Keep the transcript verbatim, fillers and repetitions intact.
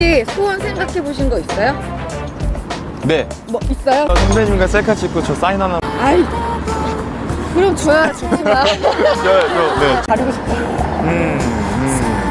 혹시 소원 생각해 보신 거 있어요? 네. 뭐 있어요? 선배님과 셀카 찍고 저 사인 하나. 아이, 그럼 줘야 좋지만 저, 저, 네. 가리고 싶다. 음, 음.